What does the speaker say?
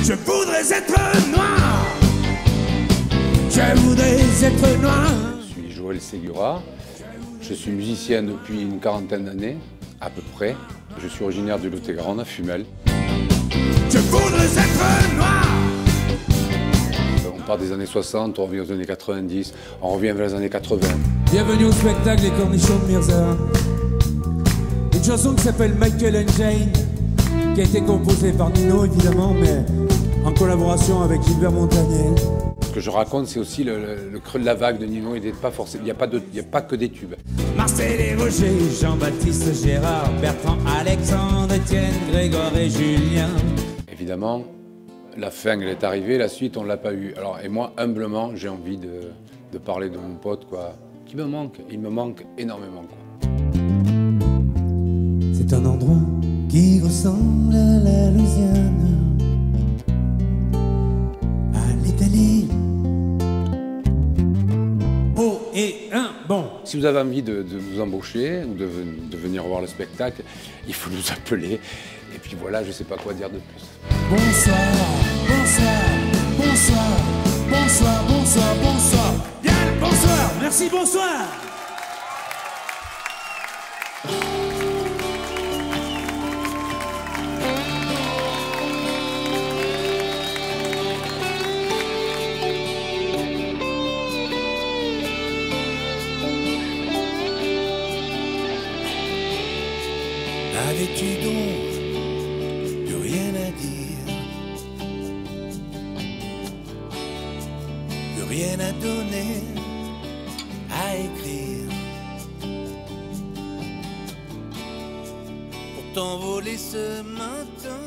Je voudrais être noir. Je voudrais être noir. Je suis Joël Segura. Je suis musicien depuis une quarantaine d'années, à peu près. Je suis originaire du Lot-et-Garonne, à Fumel. Je voudrais être noir. On part des années 60, on revient aux années 90, on revient vers les années 80. Bienvenue au spectacle Les Cornichons de Mirza. Une chanson qui s'appelle Michael and Jane, qui a été composée par Nino évidemment, mais en collaboration avec Gilbert Montagnier. Ce que je raconte, c'est aussi le creux de la vague de Nino. Il n'y a pas que des tubes. Marcel et Roger, Jean-Baptiste, Gérard, Bertrand, Alexandre, Étienne, Grégoire et Julien. Évidemment, la fin, elle est arrivée, la suite, on ne l'a pas eue. Alors, et moi, humblement, j'ai envie de parler de mon pote, quoi, qui me manque. Il me manque énormément, quoi. C'est un endroit qui ressemble à la Louisiane, à l'Italie. Oh, et un bon. Si vous avez envie de nous embaucher ou de venir voir le spectacle, il faut nous appeler. Et puis voilà, je ne sais pas quoi dire de plus. Bonsoir, bonsoir, bonsoir, bonsoir, bonsoir, bonsoir. Bien, bonsoir. Merci, bonsoir. Avais-tu donc plus rien à dire, plus rien à donner, à écrire, pour t'envoler ce matin?